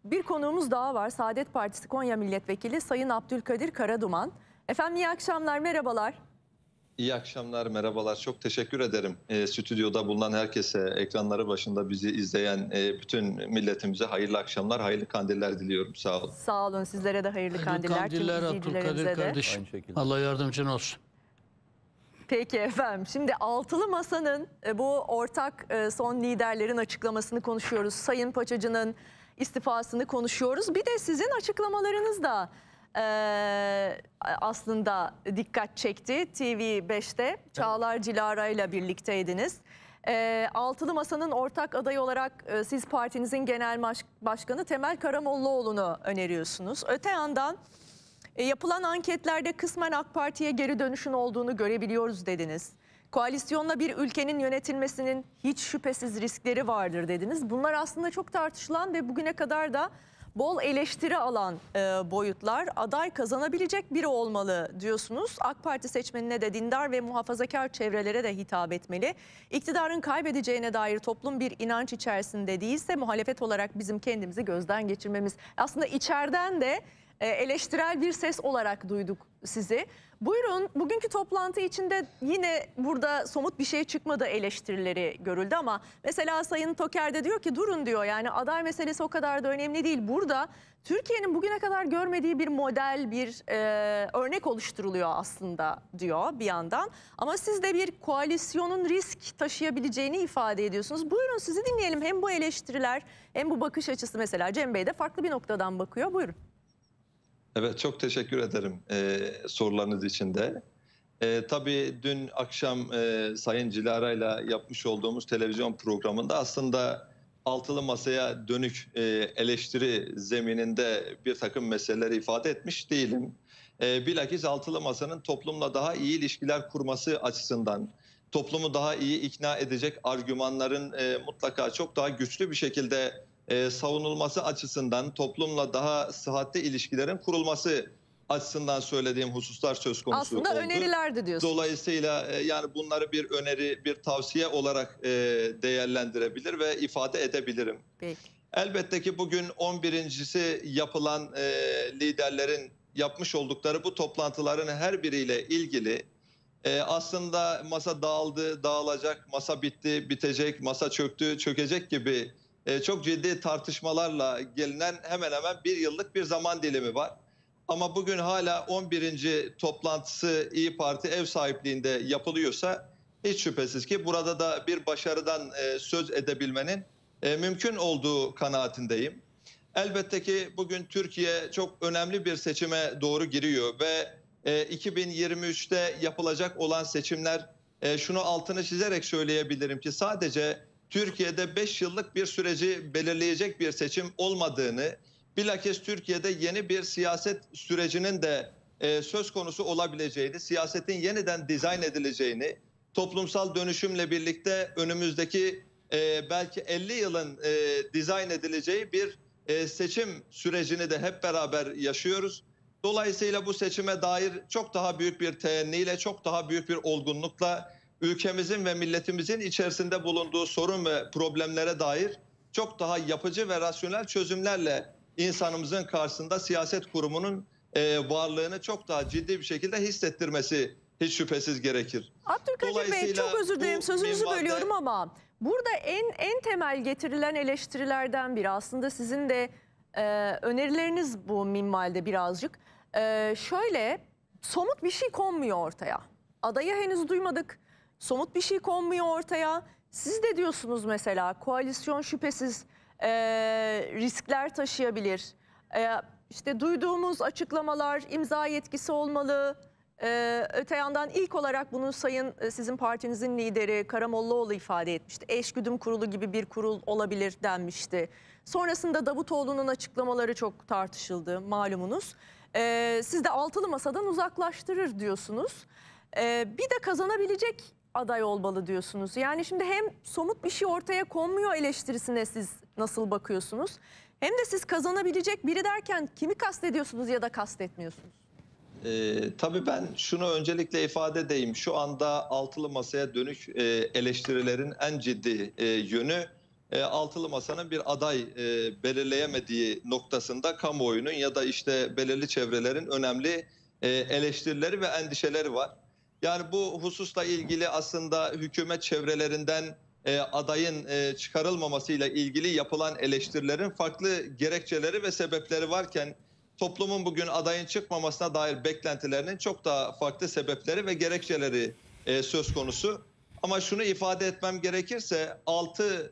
Bir konuğumuz daha var. Saadet Partisi Konya Milletvekili Sayın Abdülkadir Karaduman. Efendim iyi akşamlar, merhabalar. İyi akşamlar, merhabalar. Çok teşekkür ederim. Stüdyoda bulunan herkese, ekranları başında bizi izleyen bütün milletimize hayırlı akşamlar, hayırlı kandiller diliyorum. Sağ olun. Sağ olun, sizlere de hayırlı Hayırlı kandiller. Tüm kandiller izleyicilerimize Abdülkadir de. kardeşim. Allah yardımcın olsun. Peki efendim. Şimdi Altılı Masa'nın bu ortak son liderlerin açıklamasını konuşuyoruz. Sayın Paçacı'nın istifasını konuşuyoruz. Bir de sizin açıklamalarınız da aslında dikkat çekti. TV5'te Çağlar Cilara ile birlikteydiniz. Altılı Masa'nın ortak adayı olarak siz partinizin genel başkanı Temel Karamollaoğlu'nu öneriyorsunuz. Öte yandan yapılan anketlerde kısmen AK Parti'ye geri dönüşün olduğunu görebiliyoruz dediniz. Koalisyonla bir ülkenin yönetilmesinin hiç şüphesiz riskleri vardır dediniz. Bunlar aslında çok tartışılan ve bugüne kadar da bol eleştiri alan boyutlar. Aday kazanabilecek biri olmalı diyorsunuz. AK Parti seçmenine de dindar ve muhafazakar çevrelere de hitap etmeli. İktidarın kaybedeceğine dair toplum bir inanç içerisinde değilse muhalefet olarak bizim kendimizi gözden geçirmemiz. Aslında içeriden de eleştirel bir ses olarak duyduk sizi. Buyurun, bugünkü toplantı içinde yine burada somut bir şey çıkmadı, eleştirileri görüldü ama mesela Sayın Toker de diyor ki durun diyor, yani aday meselesi o kadar da önemli değil. Burada Türkiye'nin bugüne kadar görmediği bir model, bir örnek oluşturuluyor aslında diyor bir yandan. Ama siz de bir koalisyonun risk taşıyabileceğini ifade ediyorsunuz. Buyurun sizi dinleyelim, hem bu eleştiriler hem bu bakış açısı. Mesela Cem Bey de farklı bir noktadan bakıyor, buyurun. Evet, çok teşekkür ederim sorularınız için de. Tabii dün akşam Sayın Cilara'yla yapmış olduğumuz televizyon programında aslında Altılı Masa'ya dönük eleştiri zemininde bir takım meseleleri ifade etmiş değilim. Bilakis Altılı Masa'nın toplumla daha iyi ilişkiler kurması açısından, toplumu daha iyi ikna edecek argümanların mutlaka çok daha güçlü bir şekilde savunulması açısından, toplumla daha sıhhatli ilişkilerin kurulması açısından söylediğim hususlar söz konusu Aslında oldu. önerilerdi diyorsunuz. Dolayısıyla yani bunları bir öneri, bir tavsiye olarak değerlendirebilir ve ifade edebilirim. Peki. Elbette ki bugün 11.'si yapılan liderlerin yapmış oldukları bu toplantıların her biriyle ilgili aslında masa dağıldı, dağılacak, masa bitti, bitecek, masa çöktü, çökecek gibi çok ciddi tartışmalarla gelinen hemen hemen bir yıllık bir zaman dilimi var. Ama bugün hala 11. toplantısı İYİ Parti ev sahipliğinde yapılıyorsa hiç şüphesiz ki burada da bir başarıdan söz edebilmenin mümkün olduğu kanaatindeyim. Elbette ki bugün Türkiye çok önemli bir seçime doğru giriyor ve 2023'te yapılacak olan seçimler, şunu altını çizerek söyleyebilirim ki sadece Türkiye'de 5 yıllık bir süreci belirleyecek bir seçim olmadığını, bilakis Türkiye'de yeni bir siyaset sürecinin de söz konusu olabileceğini, siyasetin yeniden dizayn edileceğini, toplumsal dönüşümle birlikte önümüzdeki belki 50 yılın dizayn edileceği bir seçim sürecini de hep beraber yaşıyoruz. Dolayısıyla bu seçime dair çok daha büyük bir teenniyle, çok daha büyük bir olgunlukla ülkemizin ve milletimizin içerisinde bulunduğu sorun ve problemlere dair çok daha yapıcı ve rasyonel çözümlerle insanımızın karşısında siyaset kurumunun varlığını çok daha ciddi bir şekilde hissettirmesi hiç şüphesiz gerekir. Abdülkadir Bey, çok özür dilerim, sözünüzü bölüyorum ama burada en temel getirilen eleştirilerden biri aslında sizin de önerileriniz bu minvalde birazcık. Şöyle, somut bir şey konmuyor ortaya. Adayı henüz duymadık. Somut bir şey konmuyor ortaya. Siz de diyorsunuz mesela koalisyon şüphesiz riskler taşıyabilir. İşte duyduğumuz açıklamalar, imza yetkisi olmalı. Öte yandan ilk olarak bunu sizin partinizin lideri Karamollaoğlu ifade etmişti. Eşgüdüm kurulu gibi bir kurul olabilir denmişti. Sonrasında Davutoğlu'nun açıklamaları çok tartışıldı malumunuz. Siz de altılı masadan uzaklaştırır diyorsunuz. Bir de kazanabilecek aday olmalı diyorsunuz. Yani şimdi hem somut bir şey ortaya konmuyor eleştirisine siz nasıl bakıyorsunuz? Hem de siz kazanabilecek biri derken kimi kastediyorsunuz ya da kastetmiyorsunuz? Tabii ben şunu öncelikle ifade edeyim. Şu anda altılı masaya dönük eleştirilerin en ciddi yönü Altılı Masa'nın bir aday belirleyemediği noktasında kamuoyunun ya da işte belirli çevrelerin önemli eleştirileri ve endişeleri var. Yani bu hususla ilgili aslında hükümet çevrelerinden adayın çıkarılmamasıyla ilgili yapılan eleştirilerin farklı gerekçeleri ve sebepleri varken toplumun bugün adayın çıkmamasına dair beklentilerinin çok daha farklı sebepleri ve gerekçeleri söz konusu. Ama şunu ifade etmem gerekirse 6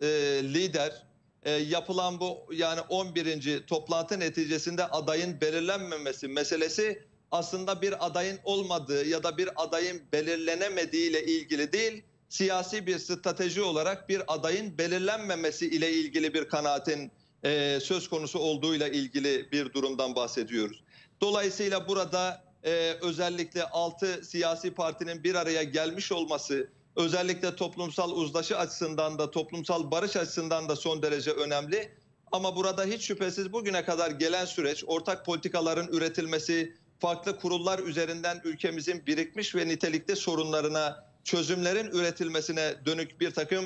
lider yapılan bu yani 11. toplantı neticesinde adayın belirlenmemesi meselesi aslında bir adayın olmadığı ya da bir adayın belirlenemediği ile ilgili değil, siyasi bir strateji olarak bir adayın belirlenmemesi ile ilgili bir kanaatin söz konusu olduğuyla ilgili bir durumdan bahsediyoruz. Dolayısıyla burada özellikle 6 siyasi partinin bir araya gelmiş olması, özellikle toplumsal uzlaşı açısından da toplumsal barış açısından da son derece önemli. Ama burada hiç şüphesiz bugüne kadar gelen süreç, ortak politikaların üretilmesi, farklı kurullar üzerinden ülkemizin birikmiş ve nitelikli sorunlarına çözümlerin üretilmesine dönük bir takım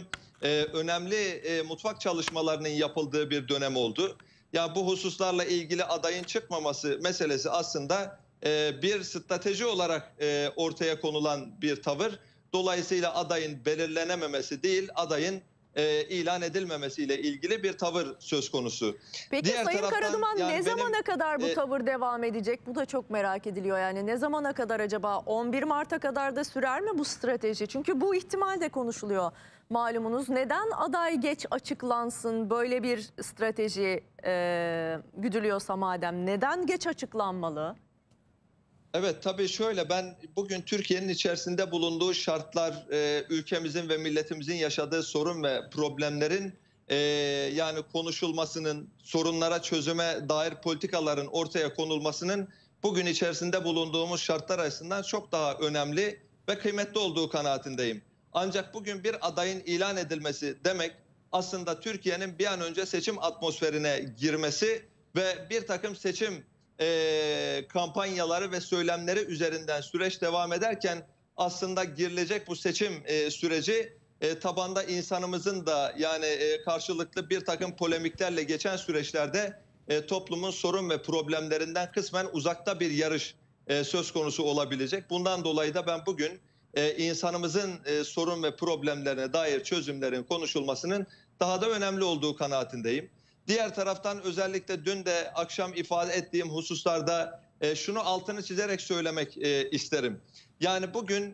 önemli mutfak çalışmalarının yapıldığı bir dönem oldu. Ya bu hususlarla ilgili adayın çıkmaması meselesi aslında bir strateji olarak ortaya konulan bir tavır. Dolayısıyla adayın belirlenememesi değil, adayın ilan edilmemesiyle ilgili bir tavır söz konusu. Peki Diğer Sayın taraftan, Karaduman yani ne zamana kadar bu e, tavır devam edecek? Bu da çok merak ediliyor yani. Ne zamana kadar acaba? 11 Mart'a kadar da sürer mi bu strateji? Çünkü bu ihtimal de konuşuluyor malumunuz. Neden aday geç açıklansın? Böyle bir strateji güdülüyorsa madem neden geç açıklanmalı? Evet, tabii şöyle, ben bugün Türkiye'nin içerisinde bulunduğu şartlar, ülkemizin ve milletimizin yaşadığı sorun ve problemlerin yani konuşulmasının, sorunlara çözüme dair politikaların ortaya konulmasının bugün içerisinde bulunduğumuz şartlar açısından çok daha önemli ve kıymetli olduğu kanaatindeyim. Ancak bugün bir adayın ilan edilmesi demek aslında Türkiye'nin bir an önce seçim atmosferine girmesi ve bir takım seçim kampanyaları ve söylemleri üzerinden süreç devam ederken aslında girilecek bu seçim süreci tabanda insanımızın da yani karşılıklı bir takım polemiklerle geçen süreçlerde toplumun sorun ve problemlerinden kısmen uzakta bir yarış söz konusu olabilecek. Bundan dolayı da ben bugün insanımızın sorun ve problemlerine dair çözümlerin konuşulmasının daha da önemli olduğu kanaatindeyim. Diğer taraftan özellikle dün de akşam ifade ettiğim hususlarda şunu altını çizerek söylemek isterim. Yani bugün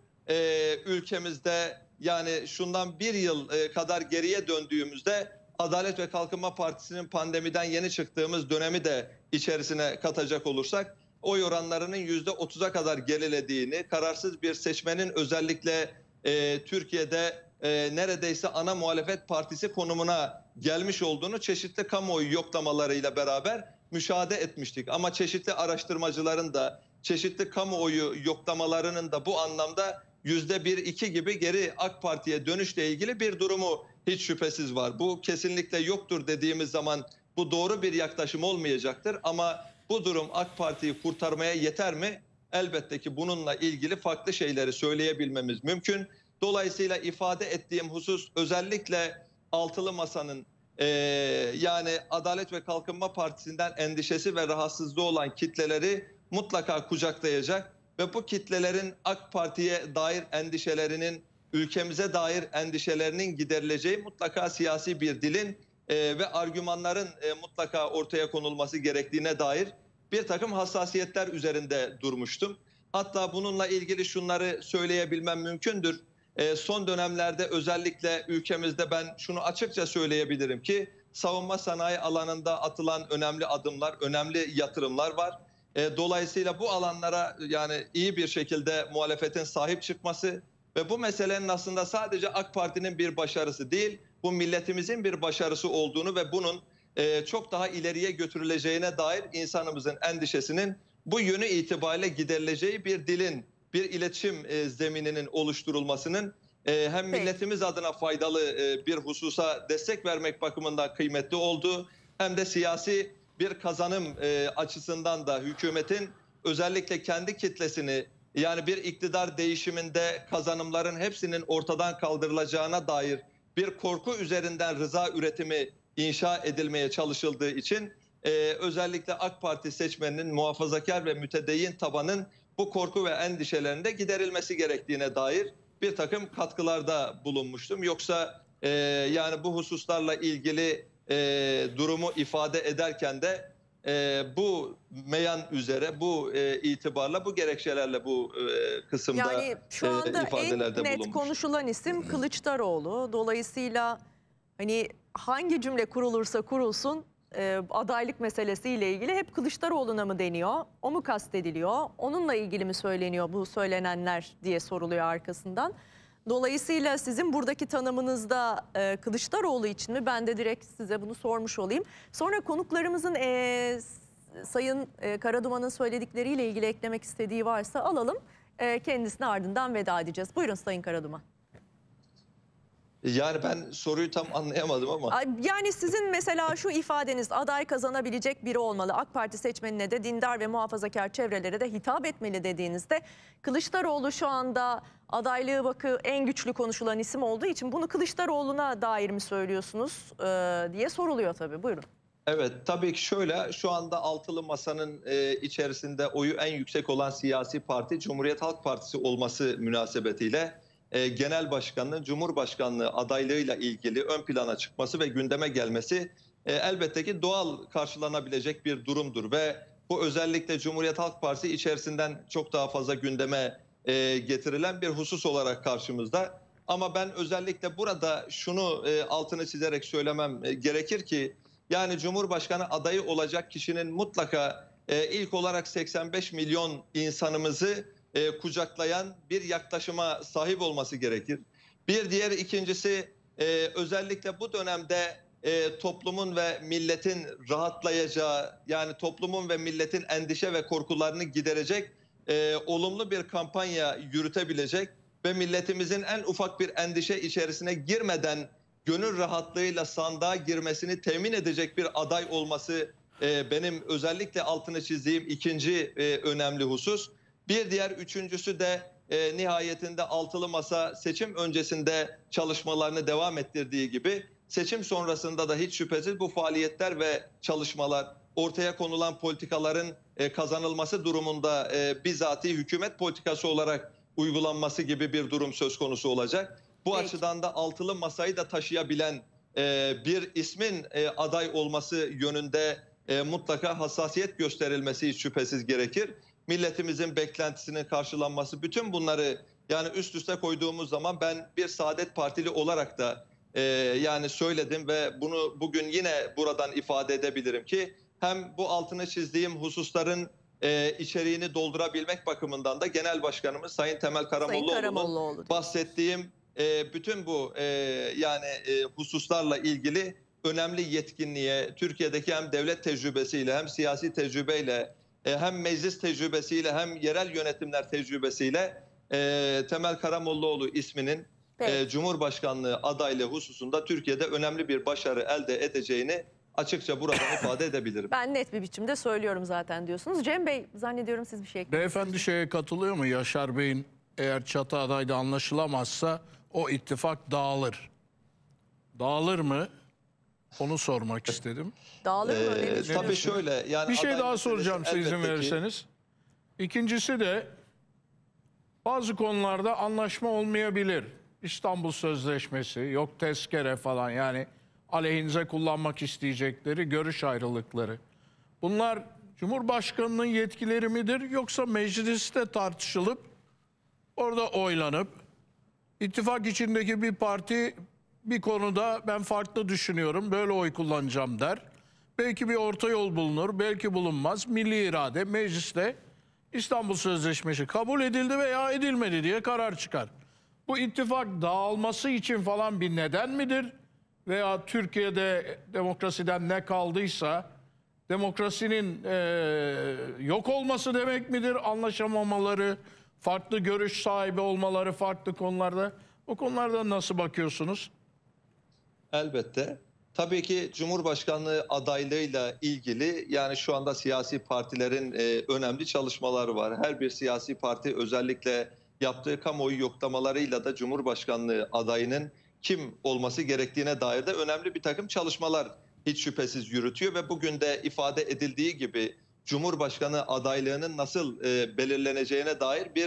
ülkemizde yani şundan bir yıl kadar geriye döndüğümüzde Adalet ve Kalkınma Partisi'nin pandemiden yeni çıktığımız dönemi de içerisine katacak olursak oy oranlarının %30'a kadar gerilediğini, kararsız bir seçmenin özellikle Türkiye'de neredeyse ana muhalefet partisi konumuna gelmiş olduğunu çeşitli kamuoyu yoklamalarıyla beraber müşahede etmiştik. Ama çeşitli araştırmacıların da çeşitli kamuoyu yoklamalarının da bu anlamda %1-2 gibi geri AK Parti'ye dönüşle ilgili bir durumu hiç şüphesiz var. Bu kesinlikle yoktur dediğimiz zaman bu doğru bir yaklaşım olmayacaktır. Ama bu durum AK Parti'yi kurtarmaya yeter mi? Elbette ki bununla ilgili farklı şeyleri söyleyebilmemiz mümkün. Dolayısıyla ifade ettiğim husus özellikle Altılı Masa'nın yani Adalet ve Kalkınma Partisi'nden endişesi ve rahatsızlığı olan kitleleri mutlaka kucaklayacak ve bu kitlelerin AK Parti'ye dair endişelerinin, ülkemize dair endişelerinin giderileceği mutlaka siyasi bir dilin ve argümanların mutlaka ortaya konulması gerektiğine dair bir takım hassasiyetler üzerinde durmuştum. Hatta bununla ilgili şunları söyleyebilmem mümkündür. Son dönemlerde özellikle ülkemizde ben şunu açıkça söyleyebilirim ki savunma sanayi alanında atılan önemli adımlar, önemli yatırımlar var. Dolayısıyla bu alanlara yani iyi bir şekilde muhalefetin sahip çıkması ve bu meselenin aslında sadece AK Parti'nin bir başarısı değil, bu milletimizin bir başarısı olduğunu ve bunun çok daha ileriye götürüleceğine dair insanımızın endişesinin bu yönü itibariyle giderileceği bir dilin, bir iletişim zemininin oluşturulmasının hem milletimiz adına faydalı bir hususa destek vermek bakımından kıymetli olduğu hem de siyasi bir kazanım açısından da hükümetin özellikle kendi kitlesini yani bir iktidar değişiminde kazanımların hepsinin ortadan kaldırılacağına dair bir korku üzerinden rıza üretimi inşa edilmeye çalışıldığı için özellikle AK Parti seçmeninin muhafazakar ve mütedeyyin tabanın bu korku ve endişelerinde giderilmesi gerektiğine dair bir takım katkılarda bulunmuştum. Yoksa yani bu hususlarla ilgili durumu ifade ederken de bu meyan üzere, bu itibarla, bu gerekçelerle bu kısımda Yani şu anda ifadelerde en net bulunmuş. konuşulan isim Kılıçdaroğlu. Dolayısıyla hani hangi cümle kurulursa kurulsun adaylık meselesiyle ilgili hep Kılıçdaroğlu'na mı deniyor? O mu kastediliyor? Onunla ilgili mi söyleniyor bu söylenenler diye soruluyor arkasından. Dolayısıyla sizin buradaki tanımınızda Kılıçdaroğlu için mi? Ben de direkt size bunu sormuş olayım. Sonra konuklarımızın Sayın Karaduman'ın söyledikleriyle ilgili eklemek istediği varsa alalım. Kendisine ardından veda edeceğiz. Buyurun Sayın Karaduman. Yani ben soruyu tam anlayamadım ama. Yani sizin mesela şu ifadeniz aday kazanabilecek biri olmalı. AK Parti seçmenine de dindar ve muhafazakar çevrelere de hitap etmeli dediğinizde Kılıçdaroğlu şu anda adaylığı en güçlü konuşulan isim olduğu için bunu Kılıçdaroğlu'na dair mi söylüyorsunuz diye soruluyor tabii. Buyurun. Evet, tabii ki şöyle, şu anda altılı masanın içerisinde oyu en yüksek olan siyasi parti Cumhuriyet Halk Partisi olması münasebetiyle genel başkanlığın Cumhurbaşkanlığı adaylığıyla ilgili ön plana çıkması ve gündeme gelmesi elbette ki doğal karşılanabilecek bir durumdur ve bu özellikle Cumhuriyet Halk Partisi içerisinden çok daha fazla gündeme getirilen bir husus olarak karşımızda. Ama ben özellikle burada şunu altını çizerek söylemem gerekir ki yani Cumhurbaşkanı adayı olacak kişinin mutlaka ilk olarak 85 milyon insanımızı kucaklayan bir yaklaşıma sahip olması gerekir. Bir diğer ikincisi özellikle bu dönemde toplumun ve milletin rahatlayacağı, yani toplumun ve milletin endişe ve korkularını giderecek olumlu bir kampanya yürütebilecek ve milletimizin en ufak bir endişe içerisine girmeden gönül rahatlığıyla sandığa girmesini temin edecek bir aday olması benim özellikle altını çizdiğim ikinci önemli husus. Bir diğer üçüncüsü de nihayetinde altılı masa seçim öncesinde çalışmalarını devam ettirdiği gibi seçim sonrasında da hiç şüphesiz bu faaliyetler ve çalışmalar ortaya konulan politikaların kazanılması durumunda bizatihi hükümet politikası olarak uygulanması gibi bir durum söz konusu olacak. Bu Peki. açıdan da altılı masayı da taşıyabilen bir ismin aday olması yönünde mutlaka hassasiyet gösterilmesi hiç şüphesiz gerekir. Milletimizin beklentisinin karşılanması, bütün bunları yani üst üste koyduğumuz zaman ben bir Saadet Partili olarak da yani söyledim ve bunu bugün yine buradan ifade edebilirim ki hem bu altını çizdiğim hususların içeriğini doldurabilmek bakımından da Genel Başkanımız Sayın Temel Karamollaoğlu'nun bahsettiğim bütün bu hususlarla ilgili önemli yetkinliğe, Türkiye'deki hem devlet tecrübesiyle hem siyasi tecrübeyle hem meclis tecrübesiyle hem yerel yönetimler tecrübesiyle Temel Karamollaoğlu isminin Cumhurbaşkanlığı adaylığı hususunda Türkiye'de önemli bir başarı elde edeceğini açıkça buradan ifade edebilirim. Ben net bir biçimde söylüyorum zaten diyorsunuz. Cem Bey zannediyorum siz bir şey eklemek Beyefendi şeye katılıyor mu? Yaşar Bey'in eğer çatı adayda anlaşılamazsa o ittifak dağılır. Dağılır mı? Onu sormak istedim. Dağılır mı? Ne düşünüyorsunuz? Tabii şöyle. Yani Bir şey aday daha meselesi soracağım siz izin elbette ki- verirseniz. İkincisi de bazı konularda anlaşma olmayabilir. İstanbul Sözleşmesi, yok tezkere falan, yani aleyhinize kullanmak isteyecekleri görüş ayrılıkları. Bunlar Cumhurbaşkanı'nın yetkileri midir yoksa mecliste tartışılıp orada oylanıp ittifak içindeki bir parti bir konuda ben farklı düşünüyorum, böyle oy kullanacağım der. Belki bir orta yol bulunur, belki bulunmaz. Milli irade mecliste İstanbul Sözleşmesi kabul edildi veya edilmedi diye karar çıkar. Bu ittifak dağılması için falan bir neden midir? Veya Türkiye'de demokrasiden ne kaldıysa demokrasinin yok olması demek midir? Anlaşamamaları, farklı görüş sahibi olmaları farklı konularda. O konularda nasıl bakıyorsunuz? Elbette. Tabii ki Cumhurbaşkanlığı adaylığıyla ilgili yani şu anda siyasi partilerin önemli çalışmaları var. Her bir siyasi parti özellikle yaptığı kamuoyu yoklamalarıyla da Cumhurbaşkanlığı adayının kim olması gerektiğine dair de önemli bir takım çalışmalar hiç şüphesiz yürütüyor ve bugün de ifade edildiği gibi Cumhurbaşkanı adaylığının nasıl belirleneceğine dair bir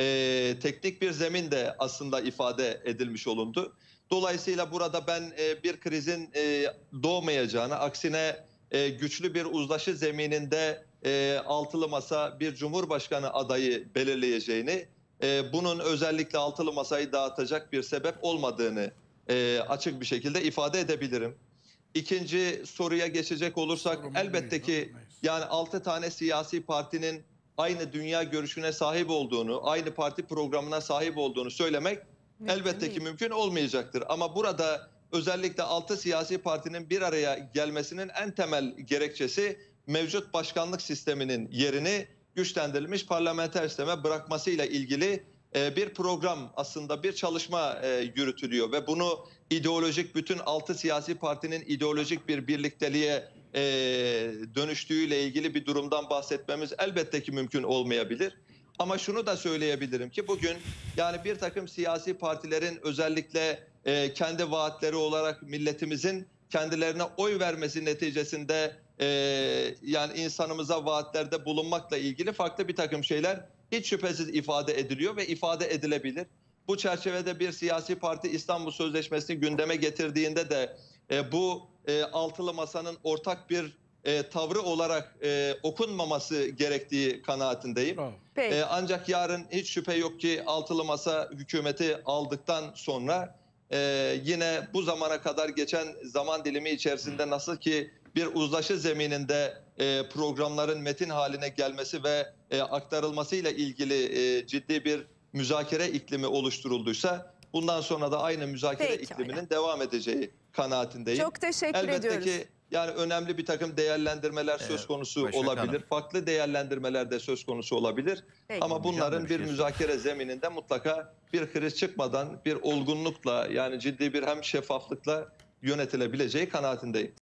teknik bir zemin de aslında ifade edilmiş olundu. Dolayısıyla burada ben bir krizin doğmayacağını, aksine güçlü bir uzlaşı zemininde altılı masa bir Cumhurbaşkanı adayı belirleyeceğini, bunun özellikle altılı masayı dağıtacak bir sebep olmadığını açık bir şekilde ifade edebilirim. İkinci soruya geçecek olursak elbette ki yani 6 tane siyasi partinin aynı dünya görüşüne sahip olduğunu, aynı parti programına sahip olduğunu söylemek elbette ki mümkün olmayacaktır. Ama burada özellikle 6 siyasi partinin bir araya gelmesinin en temel gerekçesi mevcut başkanlık sisteminin yerini güçlendirilmiş parlamenter sisteme bırakmasıyla ilgili bir program, aslında bir çalışma yürütülüyor ve bunu ideolojik, bütün 6 siyasi partinin ideolojik bir birlikteliğe dönüştüğüyle ilgili bir durumdan bahsetmemiz elbette ki mümkün olmayabilir. Ama şunu da söyleyebilirim ki bugün yani bir takım siyasi partilerin özellikle kendi vaatleri olarak milletimizin kendilerine oy vermesi neticesinde yani insanımıza vaatlerde bulunmakla ilgili farklı bir takım şeyler hiç şüphesiz ifade ediliyor ve ifade edilebilir. Bu çerçevede bir siyasi parti İstanbul Sözleşmesi'ni gündeme getirdiğinde de bu altılı masanın ortak bir tavrı olarak okunmaması gerektiği kanaatindeyim. Peki. Ancak yarın hiç şüphe yok ki altılı masa hükümeti aldıktan sonra yine bu zamana kadar geçen zaman dilimi içerisinde nasıl ki bir uzlaşı zemininde programların metin haline gelmesi ve aktarılmasıyla ilgili ciddi bir müzakere iklimi oluşturulduysa bundan sonra da aynı müzakere ikliminin devam edeceği kanaatindeyim. Çok teşekkür Elbette ediyoruz. ki yani önemli bir takım değerlendirmeler söz konusu Başak olabilir. Hanım. Farklı değerlendirmeler de söz konusu olabilir. Peki. Ama bunların bir şey bir müzakere zemininde mutlaka bir kriz çıkmadan bir olgunlukla yani ciddi bir hem şeffaflıkla yönetilebileceği kanaatindeyim.